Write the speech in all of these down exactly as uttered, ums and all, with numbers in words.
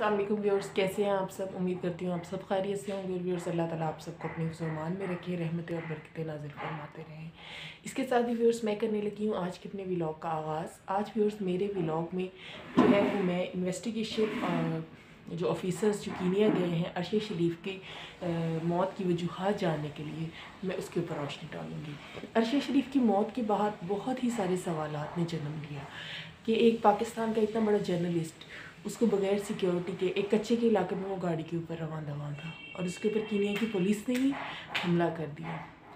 अस्सलाम वालेकुम व्यूअर्स, कैसे हैं आप सब। उम्मीद करती हूँ आप सब खैरियत से होंगे। व्यूअर्स, अल्लाह ताला आप सबको अपने फ़रमान में रखे, रहमतें और बरकतें नाज़िल फरमाते रहें। इसके साथ ही व्यूअर्स मैं करने लगी हूँ आज के अपने व्लॉग का आगाज़। आज व्यूअर्स मेरे व्लॉग में जो है वो मैं इन्वेस्टिगेशन जो ऑफिसर्स जो कीनिया गए हैं अरशद शरीफ की मौत की वजूहात जानने के लिए, मैं उसके ऊपर रोशनी डालूँगी। अरशद शरीफ की मौत के बाद बहुत ही सारे सवालात ने जन्म लिया कि एक पाकिस्तान का इतना बड़ा जर्नलिस्ट, उसको बगैर सिक्योरिटी के एक कच्चे के इलाके में वो गाड़ी के ऊपर रवां दवां था और उसके ऊपर कीनिया की पुलिस ने ही हमला कर दिया।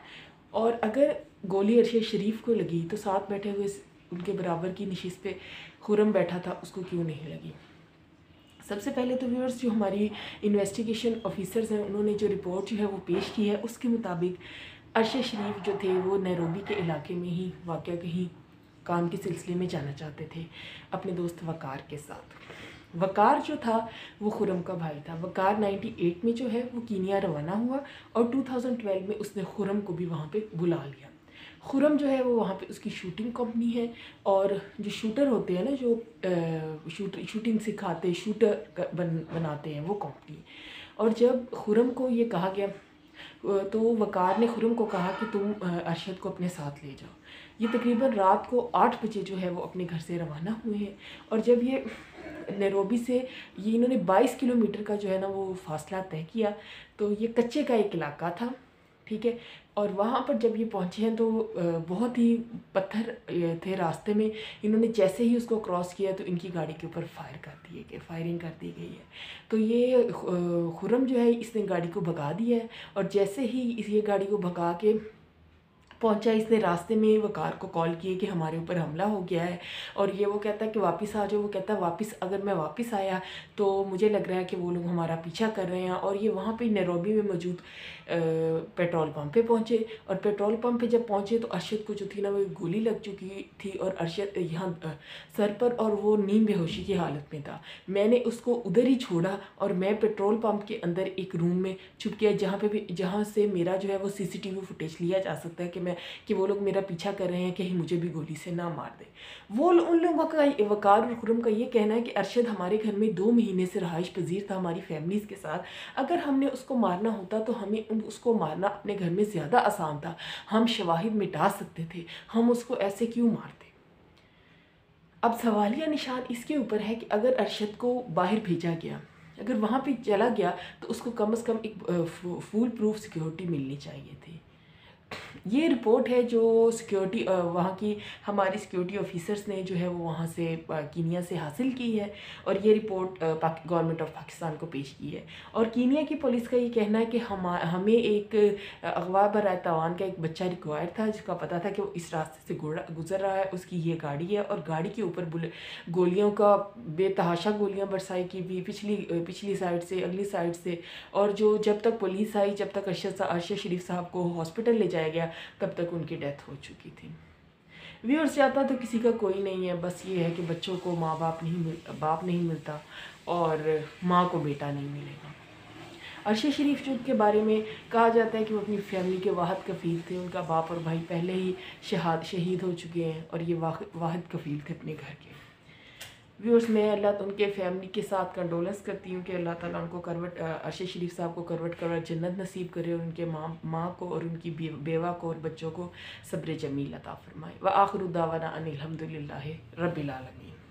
और अगर गोली अरशद शरीफ को लगी तो साथ बैठे हुए उनके बराबर की नशिस्त पे खुरम बैठा था, उसको क्यों नहीं लगी। सबसे पहले तो व्यूअर्स, जो हमारी इन्वेस्टिगेशन ऑफिसर्स हैं उन्होंने जो रिपोर्ट जो है वो पेश की है, उसके मुताबिक अरशद शरीफ जो थे वो नैरोबी के इलाके में ही वाक़या कहीं काम के सिलसिले में जाना चाहते थे अपने दोस्त वकार के साथ। वकार जो था वो खुरम का भाई था। वकार अट्ठानवे में जो है वो कीनिया रवाना हुआ और दो हज़ार बारह में उसने खुरम को भी वहाँ पे बुला लिया। खुरम जो है वो वहाँ पे उसकी शूटिंग कंपनी है और जो शूटर होते हैं ना, जो शूटर शूटिंग सिखाते शूटर बन बनाते हैं, वो कंपनी। और जब खुरम को ये कहा गया तो वकार ने खुरम को कहा कि तुम अरशद को अपने साथ ले जाओ। ये तकरीबन रात को आठ बजे जो है वो अपने घर से रवाना हुए हैं और जब ये नैरोबी से ये इन्होंने बाईस किलोमीटर का जो है ना वो फासला तय किया, तो ये कच्चे का एक इलाका था, ठीक है। और वहाँ पर जब ये पहुँचे हैं तो बहुत ही पत्थर थे रास्ते में। इन्होंने जैसे ही उसको क्रॉस किया तो इनकी गाड़ी के ऊपर फायर कर दिए गए फायरिंग कर दी गई है। तो ये खुरम जो है इसने गाड़ी को भगा दिया है और जैसे ही इस ये गाड़ी को भगा के पहुंचा, इसने रास्ते में वकार को कॉल किए कि हमारे ऊपर हमला हो गया है और ये वो कहता है कि वापस आ जाओ। वो कहता है वापस अगर मैं वापस आया तो मुझे लग रहा है कि वो लोग हमारा पीछा कर रहे हैं। और ये वहाँ पे नैरोबी में मौजूद पेट्रोल पंप पे पहुँचे और पेट्रोल पंप पे जब पहुँचे तो अरशद को जो थी ना वो गोली लग चुकी थी और अरशद यहाँ सर पर और वो नींद बेहोशी की हालत में था। मैंने उसको उधर ही छोड़ा और मैं पेट्रोल पंप के अंदर एक रूम में छुप गया जहाँ पे भी जहाँ से मेरा जो है वो सीसीटीवी फुटेज लिया जा सकता है कि मैं कि वो लोग मेरा पीछा कर रहे हैं, कहीं मुझे भी गोली से ना मार दे। वो उन लोगों का, वकार और खुरम का ये कहना है कि अरशद हमारे घर में दो महीने से रहाइश पजीर था हमारी फैमिलीज़ के साथ। अगर हमने उसको मारना होता तो हमें उसको मारना अपने घर में ज़्यादा आसान था, हम शवाहिद मिटा सकते थे, हम उसको ऐसे क्यों मारते। अब सवालिया निशान इसके ऊपर है कि अगर अरशद को बाहर भेजा गया, अगर वहाँ पे चला गया तो उसको कम से कम एक फुल प्रूफ सिक्योरिटी मिलनी चाहिए थी। ये रिपोर्ट है जो सिक्योरिटी वहाँ की हमारी सिक्योरिटी ऑफिसर्स ने जो है वो वहाँ से कीनिया से हासिल की है और ये रिपोर्ट गवर्नमेंट ऑफ पाकिस्तान को पेश की है। और कीनिया की पुलिस का ये कहना है कि हम हमें एक अगवा बराए तवान का एक बच्चा रिक्वायर था जिसका पता था कि वो इस रास्ते से गुजर रहा है, उसकी ये गाड़ी है और गाड़ी के ऊपर गोलियों का बेतहाशा गोलियाँ बरसाई की भी पिछली पिछली साइड से अगली साइड से। और जो जब तक पुलिस आई, जब तक अरशद अरशद शरीफ साहब को हॉस्पिटल ले जाया गया, तब तक उनकी डेथ हो चुकी थी। व्यूअर्स, चाहता तो किसी का कोई नहीं है, बस ये है कि बच्चों को माँ बाप नहीं मिल बाप नहीं मिलता और माँ को बेटा नहीं मिलेगा। अरशद शरीफ जो के बारे में कहा जाता है कि वो अपनी फैमिली के वाहिद कफ़ील थे। उनका बाप और भाई पहले ही शहाद शहीद हो चुके हैं और ये वाहिद कफ़ील थे अपने घर के। व्यूअर्स, मैं अल्लाह उनके फैमिली के साथ कंडोलेंस करती हूँ कि अल्लाह ताला उनको करवट अरशद शरीफ साहब को करवट करवट जन्नत नसीब करे और उनके माँ माँ को और उनकी बेवा को और बच्चों को सब्र जमील अता फरमाए। व आखिर दावाना अनिल हम्दुलिल्लाहि रब्बिल आलमीन।